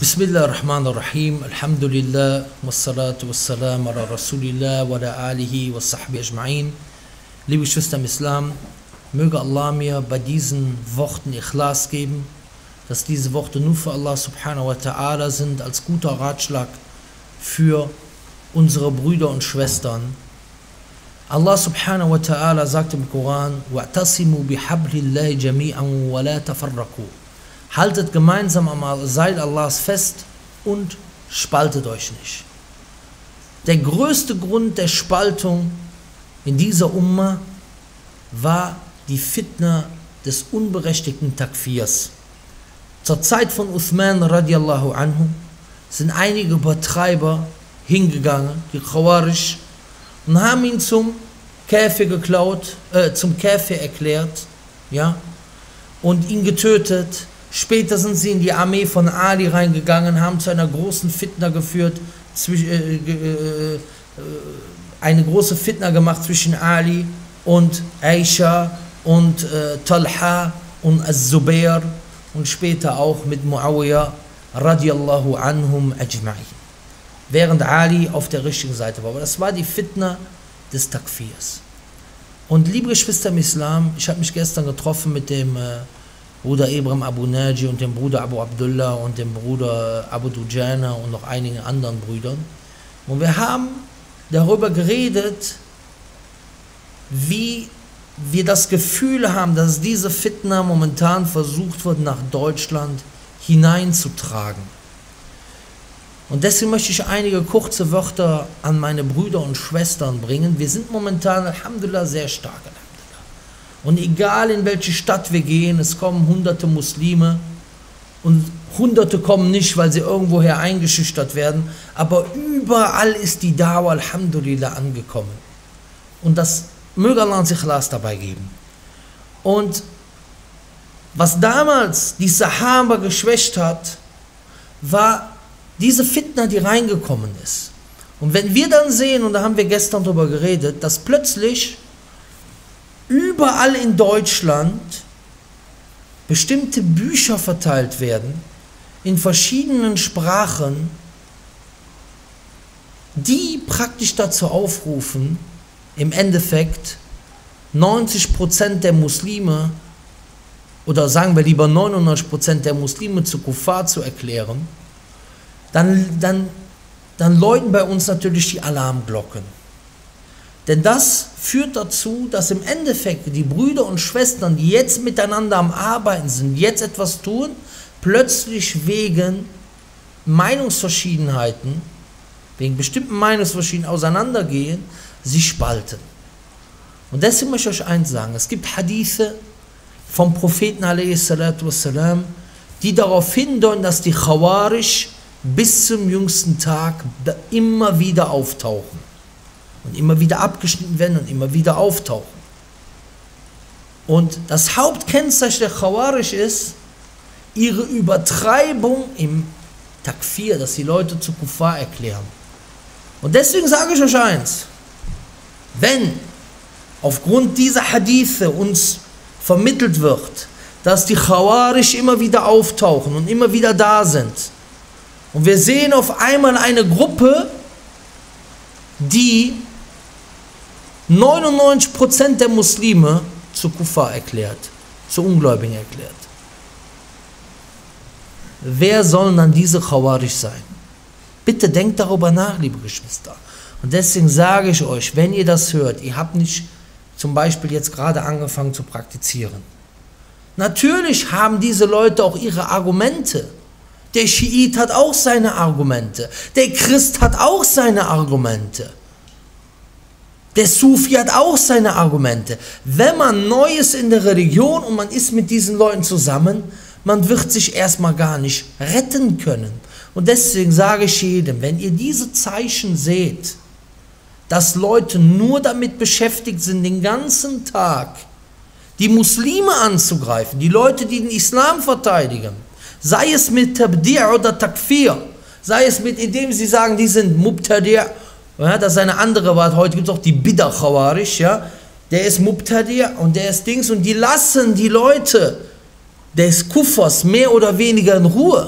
Bismillahirrahmanirrahim, Alhamdulillah, wassalatu wassalam ala Rasulillah wa ala alihi wa sahbihi ajma'in. Liebe Geschwister im Islam, möge Allah mir bei diesen Worten Ikhlas geben, dass diese Worte nur für Allah subhanahu wa ta'ala sind, als guter Ratschlag für unsere Brüder und Schwestern. Allah subhanahu wa ta'ala sagt im Koran: وَاعْتَصِمُوا بِحَبْلِ اللَّهِ جَمِيعًا وَلَا تَفَرَّقُوا. Haltet gemeinsam am Seil Allahs fest und spaltet euch nicht. Der größte Grund der Spaltung in dieser Umma war die Fitna des unberechtigten Takfirs. Zur Zeit von Uthman radiallahu anhu sind einige Übertreiber hingegangen, die Khawarij, und haben ihn zum Käfer erklärt, ja, und ihn getötet. Später sind sie in die Armee von Ali reingegangen, haben zu einer großen Fitna geführt, eine große Fitna gemacht zwischen Ali und Aisha und Talha und Az-Zubair und später auch mit Muawiyah radiallahu anhum ajma'in, während Ali auf der richtigen Seite war. Aber das war die Fitna des Takfirs. Und liebe Geschwister im Islam, ich habe mich gestern getroffen mit dem Bruder Ibrahim Abu Naji und dem Bruder Abu Abdullah und dem Bruder Abu Dujana und noch einigen anderen Brüdern. Und wir haben darüber geredet, wie wir das Gefühl haben, dass diese Fitna momentan versucht wird, nach Deutschland hineinzutragen. Und deswegen möchte ich einige kurze Wörter an meine Brüder und Schwestern bringen. Wir sind momentan, Alhamdulillah, sehr stark. Und egal in welche Stadt wir gehen, es kommen hunderte Muslime und hunderte kommen nicht, weil sie irgendwoher eingeschüchtert werden, aber überall ist die Dawa Alhamdulillah angekommen. Und das möge Allah uns Ikhlas dabei geben. Und was damals die Sahaba geschwächt hat, war diese Fitna, die reingekommen ist. Und wenn wir dann sehen, und da haben wir gestern darüber geredet, dass plötzlich überall in Deutschland bestimmte Bücher verteilt werden, in verschiedenen Sprachen, die praktisch dazu aufrufen, im Endeffekt 90% der Muslime, oder sagen wir lieber 99% der Muslime zu Kuffar zu erklären, dann läuten bei uns natürlich die Alarmglocken. Denn das führt dazu, dass im Endeffekt die Brüder und Schwestern, die jetzt miteinander am Arbeiten sind, jetzt etwas tun, plötzlich wegen Meinungsverschiedenheiten, wegen bestimmten Meinungsverschiedenheiten auseinandergehen, sich spalten. Und deswegen möchte ich euch eins sagen: Es gibt Hadithe vom Propheten a.s., die darauf hindeuten, dass die Khawarij bis zum jüngsten Tag immer wieder auftauchen. Und immer wieder abgeschnitten werden und immer wieder auftauchen. Und das Hauptkennzeichen der Khawarij ist ihre Übertreibung im Takfir, dass die Leute zu Kuffar erklären. Und deswegen sage ich euch eins: Wenn aufgrund dieser Hadithe uns vermittelt wird, dass die Khawarij immer wieder auftauchen und immer wieder da sind, und wir sehen auf einmal eine Gruppe, die 99% der Muslime zu Kuffar erklärt, zu Ungläubigen erklärt. Wer sollen dann diese Khawarij sein? Bitte denkt darüber nach, liebe Geschwister. Und deswegen sage ich euch, wenn ihr das hört, ihr habt nicht zum Beispiel jetzt gerade angefangen zu praktizieren. Natürlich haben diese Leute auch ihre Argumente. Der Schiit hat auch seine Argumente. Der Christ hat auch seine Argumente. Der Sufi hat auch seine Argumente. Wenn man neu ist in der Religion und man ist mit diesen Leuten zusammen, man wird sich erstmal gar nicht retten können. Und deswegen sage ich jedem, wenn ihr diese Zeichen seht, dass Leute nur damit beschäftigt sind, den ganzen Tag die Muslime anzugreifen, die Leute, die den Islam verteidigen, sei es mit Tabdi' oder Takfir, sei es mit, indem sie sagen, die sind Mubtadi', ja, das ist eine andere Wahl. Heute gibt es auch die Bid'ah Khawarij, ja, der ist Mubtadi' und der ist Dings, und die lassen die Leute des Kuffers mehr oder weniger in Ruhe.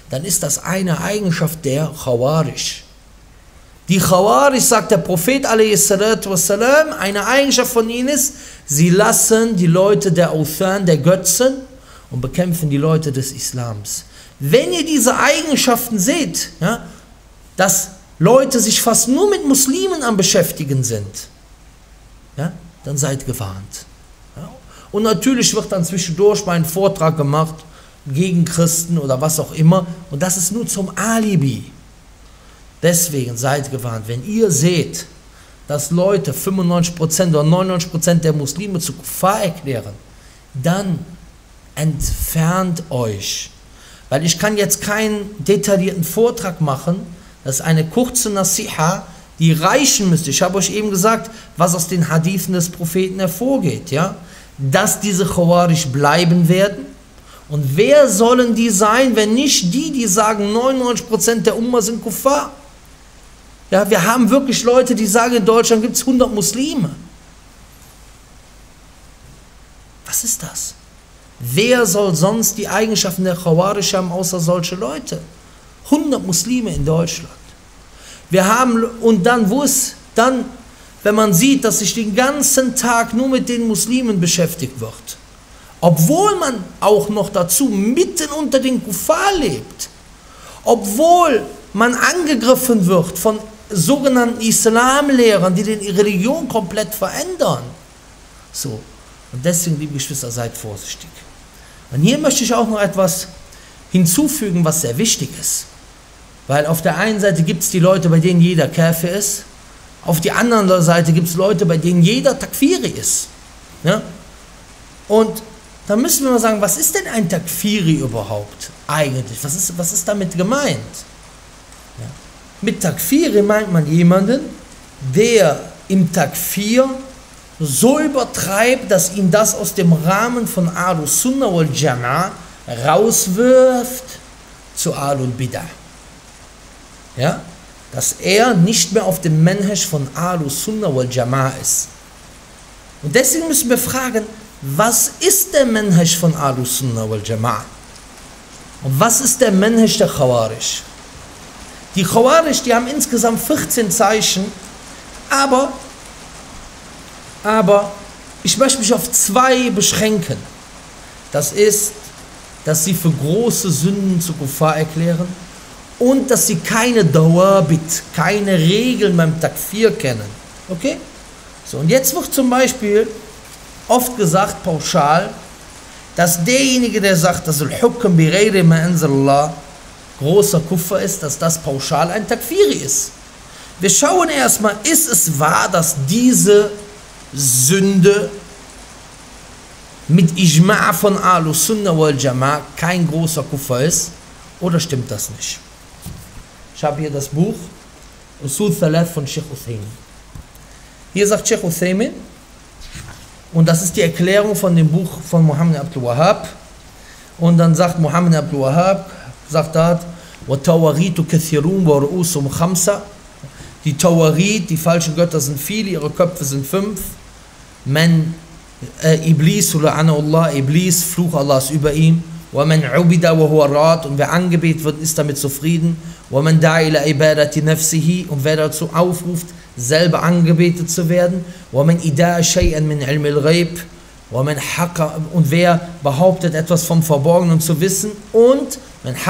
dann ist das eine Eigenschaft der Khawarij. Die Khawarij, sagt der Prophet a.s., eine Eigenschaft von ihnen ist, sie lassen die Leute der Awthan, der Götzen, und bekämpfen die Leute des Islams. Wenn ihr diese Eigenschaften seht, ja, dass Leute sich fast nur mit Muslimen am Beschäftigen sind, ja, dann seid gewarnt. Ja. Und natürlich wird dann zwischendurch mal ein Vortrag gemacht gegen Christen oder was auch immer, und das ist nur zum Alibi. Deswegen seid gewarnt, wenn ihr seht, dass Leute 95% oder 99% der Muslime zu Kuffar erklären, dann entfernt euch. Weil ich kann jetzt keinen detaillierten Vortrag machen, das ist eine kurze Nasiha, die reichen müsste. Ich habe euch eben gesagt, was aus den Hadithen des Propheten hervorgeht, ja? Dass diese Khawarij bleiben werden. Und wer sollen die sein, wenn nicht die, die sagen, 99% der Umma sind Kuffar? Ja, wir haben wirklich Leute, die sagen, in Deutschland gibt es 100 Muslime. Was ist das? Wer soll sonst die Eigenschaften der Khawarij haben, außer solche Leute? 100 Muslime in Deutschland. Wir haben, und dann, wo ist dann, wenn man sieht, dass sich den ganzen Tag nur mit den Muslimen beschäftigt wird, obwohl man auch noch dazu mitten unter den Kuffar lebt, obwohl man angegriffen wird von sogenannten Islamlehrern, die die Religion komplett verändern. So, und deswegen, liebe Geschwister, seid vorsichtig. Und hier möchte ich auch noch etwas hinzufügen, was sehr wichtig ist. Weil auf der einen Seite gibt es die Leute, bei denen jeder Kafir ist, auf der anderen Seite gibt es Leute, bei denen jeder Takfiri ist. Ja? Und da müssen wir mal sagen, was ist denn ein Takfiri überhaupt eigentlich? Was ist damit gemeint? Ja. Mit Takfiri meint man jemanden, der im Takfir so übertreibt, dass ihn das aus dem Rahmen von Ahlus Sunnah wal Jama'a rauswirft zu Ahlul Bid'ah. Ja? Dass er nicht mehr auf dem Manhaj von Ahlus Sunnah wal Jama'a ist. Und deswegen müssen wir fragen, was ist der Manhaj von Ahlus Sunnah wal Jama'a? Und was ist der Manhaj der Khawarij? Die Khawarij, die haben insgesamt 14 Zeichen, aber ich möchte mich auf 2 beschränken. Das ist, dass sie für große Sünden zu Kuffar erklären und dass sie keine Dawabit, keine Regeln beim Takfir kennen. Okay? So, und jetzt wird zum Beispiel oft gesagt, pauschal, dass derjenige, der sagt, dass Al-Hukm bi ghayri ma anzalallah großer Kuffer ist, dass das pauschal ein Takfiri ist. Wir schauen erstmal, ist es wahr, dass diese Sünde mit Ijma' von Ahlus Sunnah wal Jama'a kein großer Kuffer ist, oder stimmt das nicht? Ich habe hier das Buch Usul Thalath von Sheikh Uthaymin. Hier sagt Sheikh Uthaymin, und das ist die Erklärung von dem Buch von Muhammad Abdul Wahhab, und dann sagt Muhammad Abdul Wahhab, sagt dort, وَتَوَغِيتُ كَثِيرُونَ وَرُؤُوسُهُمْ خَمْسَةٌ. Die Tawarit, die falschen Götter sind viele, ihre Köpfe sind 5. Iblis, Allah, Iblis, Fluch Allahs über ihm. وَمَنْ عُبِدَ وَهُوَ رَاضٍ. Und wer angebetet wird, ist damit zufrieden. وَمَنْ دَعَ إِلَى عِبَادَةِ نَفْسِهِ. Und wer dazu aufruft, selber angebetet zu werden. وَمَنْ إِدَاءَ شَيْئًا مِنْ عِلْمِ الْغَيْبِ. Und wer behauptet, etwas vom Verborgenen zu wissen. Und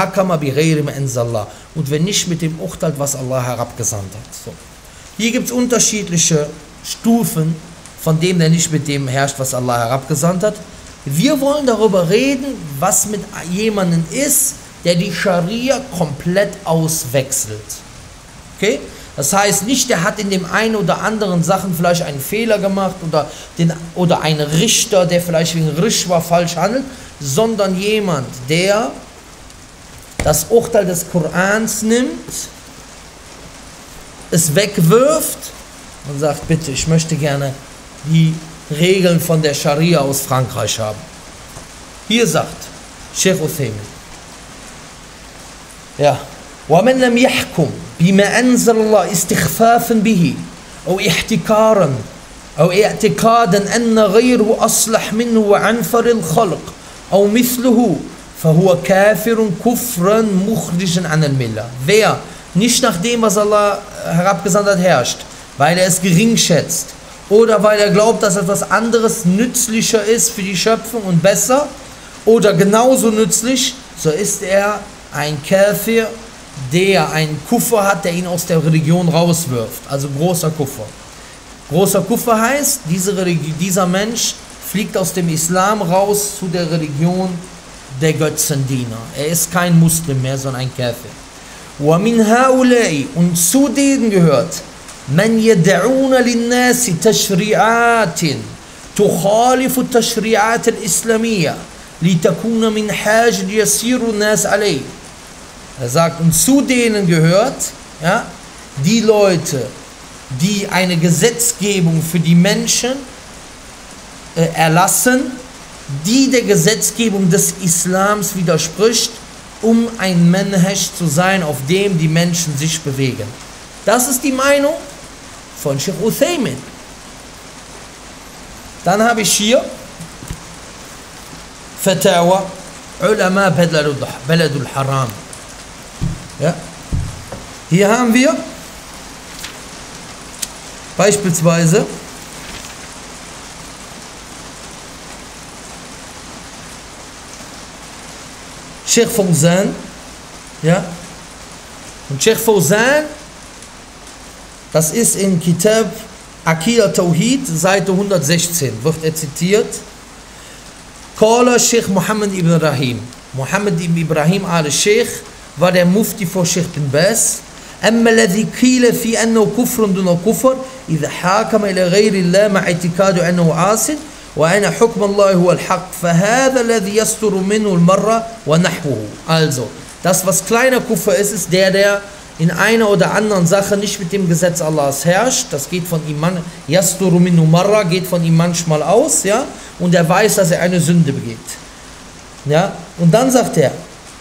und wenn nicht mit dem urteilt, was Allah herabgesandt hat. So. Hier gibt es unterschiedliche Stufen von dem, der nicht mit dem herrscht, was Allah herabgesandt hat. Wir wollen darüber reden, was mit jemandem ist, der die Scharia komplett auswechselt. Okay? Das heißt nicht, der hat in dem einen oder anderen Sachen vielleicht einen Fehler gemacht oder ein Richter, der vielleicht wegen Rishwa falsch handelt, sondern jemand, der das Urteil des Korans nimmt, es wegwirft und sagt, bitte, ich möchte gerne die Regeln von der Scharia aus Frankreich haben. Hier sagt Sheikh Uthaymin, ja, وَمَنْ لَمْ يَحْكُمْ بِمَا أَنزَلَ اللَّهُ اسْتِخْفَافًا بِهِ أو احتكارا أو اعتقادا أن غيره أصلح منه وعنفر الخلق أو مثله فَهُوَ كَافِرٌ كُفْرًا مُخْرِجًا عَنِ الْمِلَّةِ. Wer nicht nach dem, was Allah herabgesandt hat, herrscht, weil er es gering schätzt oder weil er glaubt, dass etwas anderes nützlicher ist für die Schöpfung und besser oder genauso nützlich, so ist er ein Kafir, der einen Kuffer hat, der ihn aus der Religion rauswirft. Also großer Kuffer. Großer Kuffer heißt, dieser Mensch fliegt aus dem Islam raus zu der Religion der Götzendiener. Er ist kein Muslim mehr, sondern ein Kafir. وَمِنْ هَؤُلَاءِ Und zu denen gehört, مَنْ يَدْعُونَ لِلنَّاسِ تَشْرِعَاتٍ تُخَالِفُ التَّشْرِعَاتِ الْإِسْلَامِيَّةِ لِتَكُونَ مِنْ حَاجٍ يَسِيرُ النَّاسِ عَلَيْهِ. Er sagt, und zu denen gehört, ja, die Leute, die eine Gesetzgebung für die Menschen erlassen, die der Gesetzgebung des Islams widerspricht, um ein Manhaj zu sein, auf dem die Menschen sich bewegen. Das ist die Meinung von Sheikh Uthaymin. Dann habe ich hier Fatawa Ulama Baladul Haram. Ja. Hier haben wir beispielsweise Sheikh Fawzan, ja, und Sheikh Fawzan, das ist in Kitab Aqida Tawhid, Seite 116, wird er zitiert. Qala Sheikh Muhammad ibn Ibrahim. Muhammad ibn Ibrahim al-Sheikh war der Mufti vor Sheikh bin Baz. أما الذي قيل في أنه كفر دون كفر إذا حاكم إلى غير الله مع اعتقاد أنه عاصٍ وأن حكم الله هو الحق فهذا الذي يستر منه المرة ونحوه. Also, das was kleiner Kuffer ist, ist der in einer oder anderen Sache nicht mit dem Gesetz Allahs herrscht. Das geht von ihm, yasturu minhu marra, geht von ihm manchmal aus, ja, und er weiß, dass er eine Sünde begeht. Ja, und dann sagt er,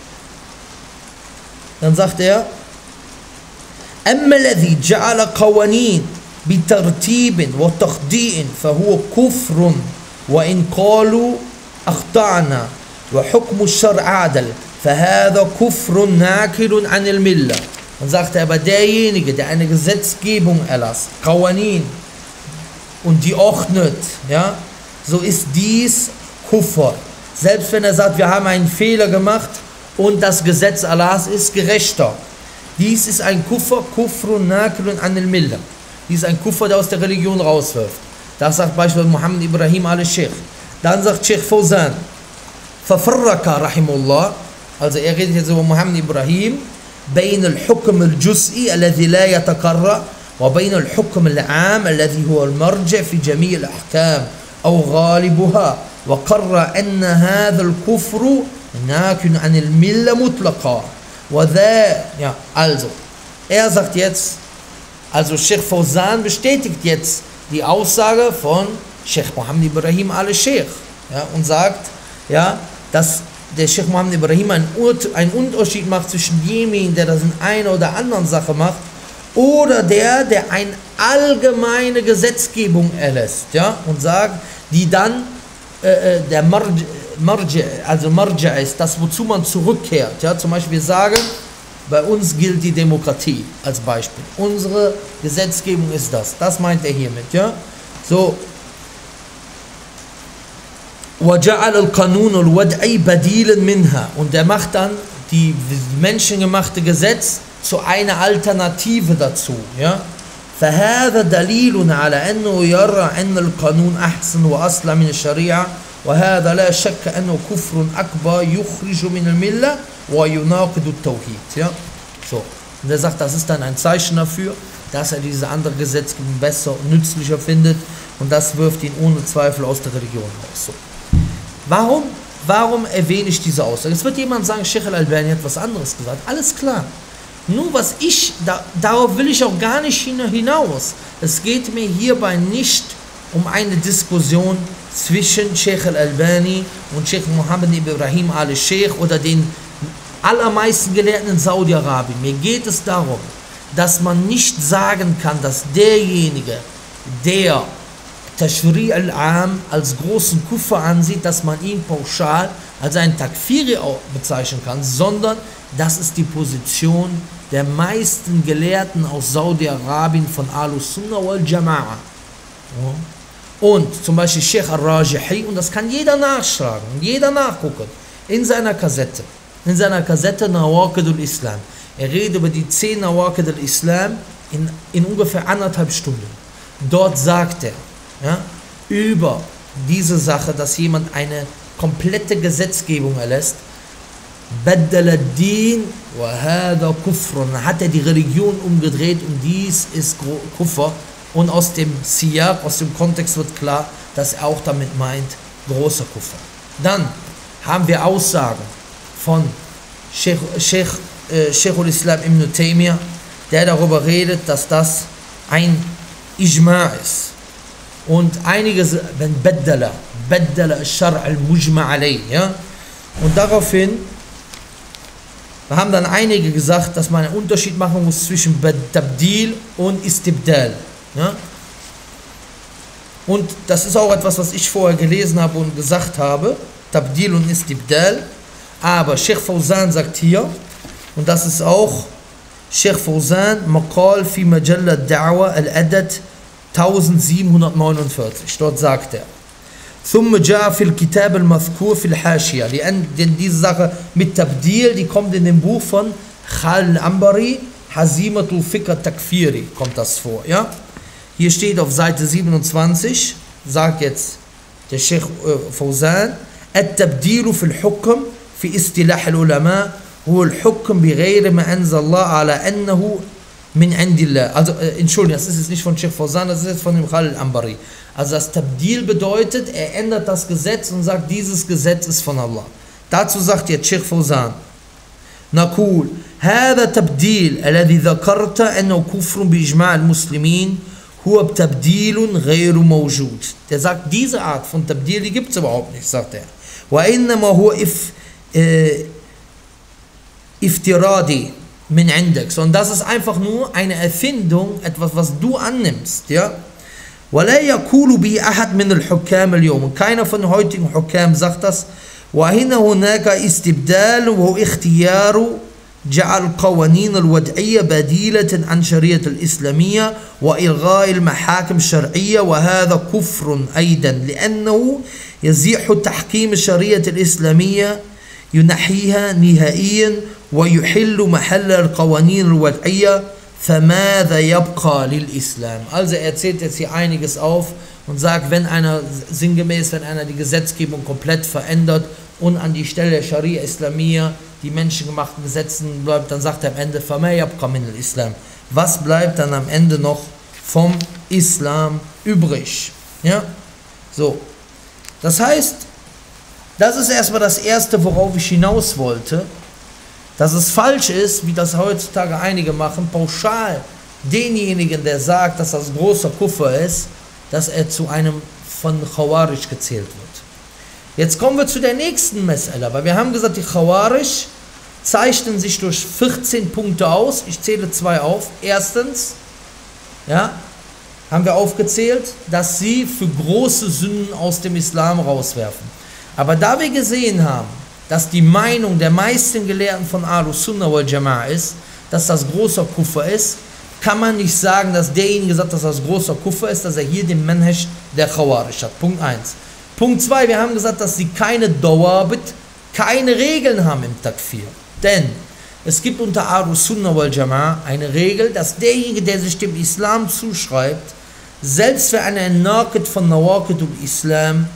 أما الذي جعل قوانين بترتيب وتخطيء فهو كفر وإن قالوا أخطأنا وحكم الشرع عدل فهذا كفر ناكل عن الملة. Dann sagt er, aber derjenige, der eine Gesetzgebung erlasst, Qawanin, und die ordnet, ja, so ist dies Kuffer. Selbst wenn er sagt, wir haben einen Fehler gemacht und das Gesetz Allahs ist gerechter. Dies ist ein Kuffer, Kufrun Nakilun anil Millah. Dies ist ein Kuffer, der aus der Religion rauswirft. Das sagt beispielsweise Muhammad Ibrahim al-Sheikh. Dann sagt Sheikh Fawzan, Fafarraka rahimullah, also er redet jetzt über Muhammad Ibrahim, بين الحكم الجزئي الذي لا يتكرر وبين الحكم العام الذي هو المرجع في جميع الأحكام أو غالبها وقرر أن هذا الكفر ناكل عن الملة مطلقا. Ja, also, er sagt jetzt, also Sheikh Fawzan bestätigt jetzt die Aussage von Sheikh Muhammad Ibrahim al-Sheikh, ja, und sagt, ja, dass der Sheikh Muhammad Ibrahim einen Unterschied macht zwischen demjenigen, der das in einer oder anderen Sache macht, oder der eine allgemeine Gesetzgebung erlässt, ja, und sagt, die dann der Marja ist, das wozu man zurückkehrt. Ja, zum Beispiel wir sagen, bei uns gilt die Demokratie als Beispiel. Unsere Gesetzgebung ist das. Das meint er hiermit. Ja? So. وَجَعَلَ الْقَانُونُ الْوَدْعِ بَدِيلًا مِنْهَا. Und er macht dann die menschengemachte Gesetz zu einer Alternative dazu. Ja? فهذا دليل على أنه يرى أن القانون أحسن وأصلح من الشريعة وهذا لا شك أنه كفر أكبر يخرج من الملة ويناقض التوحيد. Ja? So. Und er sagt, das ist dann ein Zeichen dafür, dass er diese andere Gesetzgebung besser und nützlicher findet und das wirft ihn ohne Zweifel aus der Religion raus. So. Warum erwähne ich diese Aussage? Es wird jemand sagen, Sheikh al-Albani hat was anderes gesagt. Alles klar. Nur was darauf will ich auch gar nicht hinaus. Es geht mir hierbei nicht um eine Diskussion zwischen Sheikh al-Albani und Sheikh Muhammad Ibrahim al-Sheikh oder den allermeisten Gelehrten in Saudi-Arabien. Mir geht es darum, dass man nicht sagen kann, dass derjenige, der Tashri' al-Am als großen Kuffer ansieht, dass man ihn pauschal als ein Takfiri bezeichnen kann, sondern das ist die Position der meisten Gelehrten aus Saudi-Arabien von Ahlus Sunnah wal Jama'a. Und zum Beispiel Sheikh al-Rajihi, und das kann jeder nachschlagen und jeder nachgucken, in seiner Kassette Nawaqid al-Islam. Er redet über die 10 Nawaqid al-Islam in ungefähr 1,5 Stunden. Dort sagt er, ja, über diese Sache, dass jemand eine komplette Gesetzgebung erlässt, Baddala ad-Din wa hadha kufrun, hat er die Religion umgedreht und dies ist Kufr. Und aus dem Siyaq, aus dem Kontext wird klar, dass er auch damit meint, großer Kufr. Dann haben wir Aussagen von Sheikh al-Islam ibn Taymiyyah, der darüber redet, dass das ein Ijma' ist. Und einige, wenn Baddala al-Shar' al-Mujma' alayh, ja, und daraufhin haben dann einige gesagt, dass man einen Unterschied machen muss zwischen Tabdil und Istibdal. Ja? Und das ist auch etwas, was ich vorher gelesen habe und gesagt habe, Tabdil und Istibdal. Aber Sheikh Fawzan sagt hier, und das ist auch Sheikh Fawzan, Maqal fi Majalla Da'wa al-Adad 1749. Dort sagt er, ثم جاء في الكتاب المذكور في الحاشية, denn diese Sache mit Tabdil, die kommt in dem Buch von Khalil al-Ambari, Hazimatul Fiqh al-Takfiri, kommt das vor, ja? Hier steht auf Seite 27, sagt jetzt der Sheikh Fawzan, التبديل في الحكم في اصطلاح العلماء هو الحكم بغير ما أنزل الله على أنه من عند الله. Also, Entschuldigung, das ist jetzt nicht von Sheikh Fawzan, das ist jetzt von dem Khalil al-Ambari. Also das Tabdil bedeutet, er ändert das Gesetz und sagt, dieses Gesetz ist von Allah. Dazu sagt jetzt Sheikh Fawzan, نقول هذا تبديل الذي ذكرت أنه كفر بإجماع المسلمين هو تبديل غير موجود. Der sagt, diese Art von Tabdil, die gibt es überhaupt nicht, sagt er. وإنما هو افتراضي من عندك. Und das ist einfach nur eine Erfindung, etwas, was du annimmst, ja. ولا يقول به أحد من الحكام اليوم. Keiner von den heutigen Hukam sagt das. وهنا هناك استبدال وهو اختيار جعل القوانين الوضعية بديلة عن شريعة الإسلامية وإلغاء المحاكم الشرعية وهذا كفر أيضا لأنه يزيح تحكيم الشريعة الإسلامية ينحيها نهائيا ويحل محل القوانين الوضعية فماذا يبقى للإسلام. Also er zählt jetzt hier einiges auf und sagt, wenn einer die Gesetzgebung komplett verändert und an die Stelle der Scharia Islamiyya die menschengemachten Gesetzen bleibt, dann sagt er am Ende, فَمَا يَبْقَى مِنَ الْإِسْلَامِ. Was bleibt dann am Ende noch vom Islam übrig? Ja? So. Das heißt, das ist erstmal das Erste, worauf ich hinaus wollte, dass es falsch ist, wie das heutzutage einige machen, pauschal denjenigen, der sagt, dass das großer Kufr ist, dass er zu einem von Khawarij gezählt wird. Jetzt kommen wir zu der nächsten Mas'ala, weil wir haben gesagt, die Khawarij zeichnen sich durch 14 Punkte aus. Ich zähle 2 auf. Erstens, ja, haben wir aufgezählt, dass sie für große Sünden aus dem Islam rauswerfen. Aber da wir gesehen haben, dass die Meinung der meisten Gelehrten von Ahlus Sunnah wal Jama'a ist, dass das großer Kufr ist, kann man nicht sagen, dass derjenige sagt, dass das großer Kufr ist, dass er hier den Manhaj der Khawarij hat. Punkt 1. Punkt 2, wir haben gesagt, dass sie keine Dawabit, keine Regeln haben im Takfir. Denn es gibt unter Ahlus Sunnah wal Jama'a eine Regel, dass derjenige, der sich dem Islam zuschreibt, selbst wenn einer ein Naqid von Nawaqid al-Islam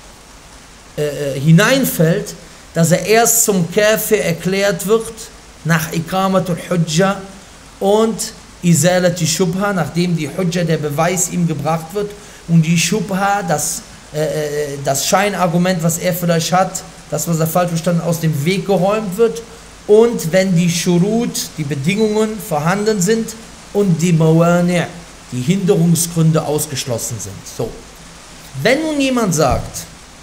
hineinfällt, dass er erst zum Kafir erklärt wird, nach Iqamat al-Hujja und Izalati Shubha, nachdem die Hujja, der Beweis ihm gebracht wird, und die Shubha, das Scheinargument, was er vielleicht hat, das, was er falsch verstanden, aus dem Weg geräumt wird, und wenn die Shurut, die Bedingungen vorhanden sind und die Mawani', die Hinderungsgründe ausgeschlossen sind. So. Wenn nun jemand sagt,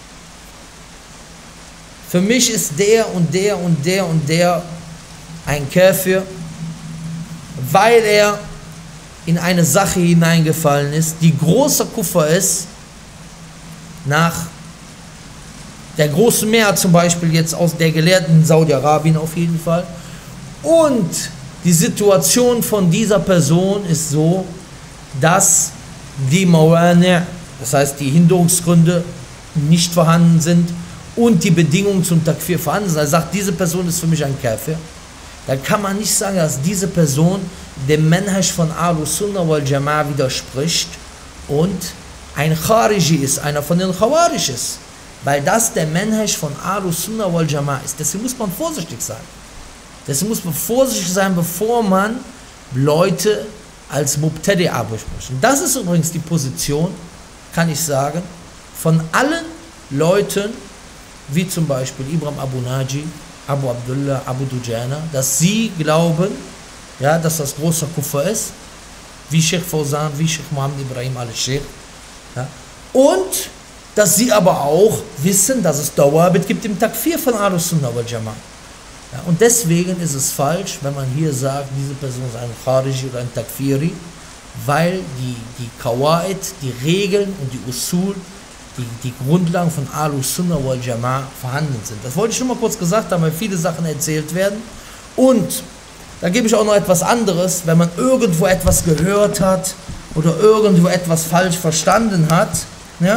für mich ist der und der und der und der ein Kafir, weil er in eine Sache hineingefallen ist, die großer Kufr ist, nach der große Mehrheit zum Beispiel jetzt aus der Gelehrten in Saudi-Arabien auf jeden Fall. Und die Situation von dieser Person ist so, dass die Mawani', das heißt die Hinderungsgründe, nicht vorhanden sind und die Bedingungen zum Takfir vorhanden sind. Er sagt, diese Person ist für mich ein Kafir. Dann kann man nicht sagen, dass diese Person dem Manhaj von Ahlus Sunnah wal Jama'a widerspricht und ein Khariji ist, einer von den Khawarij ist. Weil das der Manhaj von Ahlus Sunnah wal Jama'a ist. Deswegen muss man vorsichtig sein. Deswegen muss man vorsichtig sein, bevor man Leute als Mubtadi'a bespricht. Und das ist übrigens die Position, kann ich sagen, von allen Leuten, wie zum Beispiel Ibrahim Abu Naji, Abu Abdullah, Abu Dujana, dass sie glauben, ja, dass das großer Kufr ist, wie Sheikh Fawzan, wie Sheikh Muhammad Ibrahim al-Sheikh. Ja, und dass sie aber auch wissen, dass es Dawabit gibt im Takfir von Ahlus Sunnah wal Jama'a. Ja, und deswegen ist es falsch, wenn man hier sagt, diese Person ist ein Khariji oder ein Takfiri, weil die Qawaid, die Regeln und die Usul, die Grundlagen von Ahlus Sunnah wal Jama'a vorhanden sind. Das wollte ich schon mal kurz gesagt haben, weil viele Sachen erzählt werden. Und da gebe ich auch noch etwas anderes, wenn man irgendwo etwas gehört hat oder irgendwo etwas falsch verstanden hat, ja,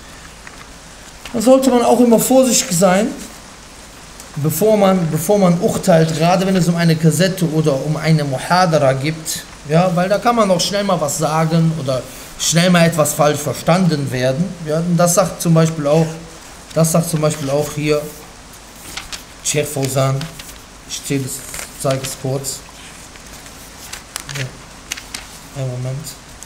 dann sollte man auch immer vorsichtig sein, bevor man urteilt, gerade wenn es um eine Kassette oder um eine Muhadara gibt, ja, weil da kann man auch schnell mal was sagen oder schnell mal etwas falsch verstanden werden. Ja, und das sagt zum Beispiel auch hier Sheikh Fawzan. Ich zeige es kurz. Ja. Einen Moment.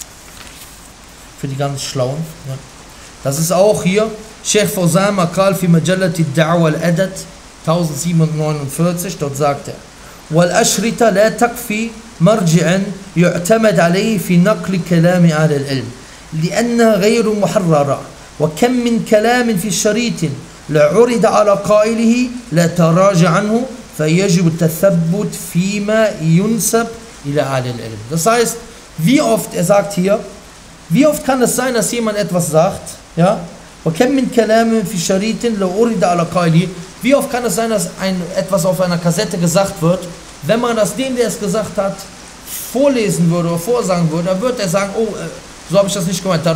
Für die ganz Schlauen. Ja. Das ist auch hier Sheikh Fawzan Maqal fi Majallati ad-Da'wa al-Adad 1749. Dort sagt er: وَالْأَشْرِطَ لَا تَكْفِي مرجعا يعتمد عليه في نقل كلام أهل العلم لأنها غير محررة وكم من كلام في شريط لا عرض على قائله لا تراجع عنه فيجب التثبت فيما ينسب إلى أهل العلم. Das heißt, wie oft, er sagt hier, wie oft kann es sein, dass jemand etwas sagt, ja, وكم من كلام في شريط لا عرض على قائله, wie oft kann es sein, dass etwas auf einer Kassette gesagt wird, wenn man das dem, der es gesagt hat, vorlesen würde oder vorsagen würde, dann wird er sagen, oh, so habe ich das nicht gemeint.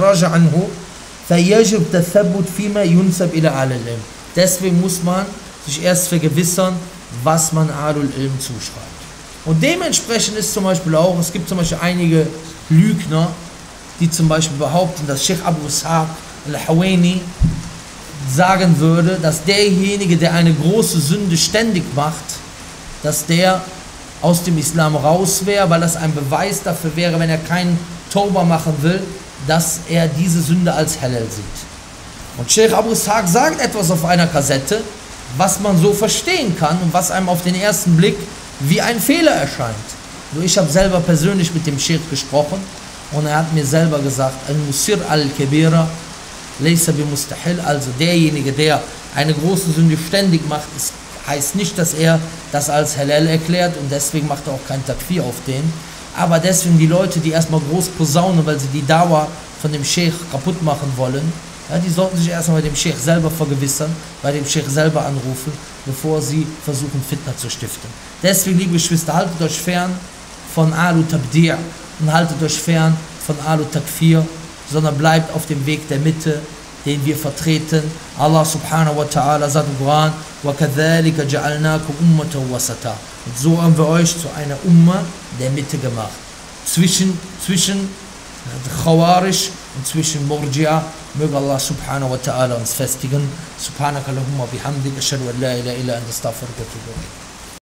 Deswegen muss man sich erst vergewissern, was man Ahlul Ilm zuschreibt. Und dementsprechend ist zum Beispiel auch, es gibt zum Beispiel einige Lügner, die zum Beispiel behaupten, dass Sheikh Abu Ishaq al-Hawaini sagen würde, dass derjenige, der eine große Sünde ständig macht, dass der aus dem Islam raus wäre, weil das ein Beweis dafür wäre, wenn er keinen Tauba machen will, dass er diese Sünde als Halal sieht. Und Sheikh Abu Ishaq sagt etwas auf einer Kassette, was man so verstehen kann und was einem auf den ersten Blick wie ein Fehler erscheint. So, ich habe selber persönlich mit dem Sheikh gesprochen und er hat mir selber gesagt, al-Musir al-Kabira laysa bi-mustahil, also derjenige, der eine große Sünde ständig macht, ist, heißt nicht, dass er das als Halal erklärt und deswegen macht er auch kein Takfir auf den. Aber deswegen die Leute, die erstmal groß posaunen, weil sie die Dauer von dem Sheikh kaputt machen wollen, ja, die sollten sich erstmal bei dem Sheikh selber vergewissern, bei dem Sheikh selber anrufen, bevor sie versuchen, Fitna zu stiften. Deswegen, liebe Geschwister, haltet euch fern von Alu Tabdi' und haltet euch fern von Alu Takfir, sondern bleibt auf dem Weg der Mitte, den wir vertreten. Allah subhanahu wa ta'ala sagt im Koran, وَكَذَلِكَ جَعَلْنَاكُمْ أُمَّةً وَسَطًا. Und so haben wir euch zu einer Umma der Mitte gemacht. Zwischen Khawarij und zwischen Murji'a. Möge Allah subhanahu wa ta'ala uns festigen. Subhanaka Allahumma bihamdik. Ashhadu an la ilaha illa anta astaghfiruka wa atubu ilayk.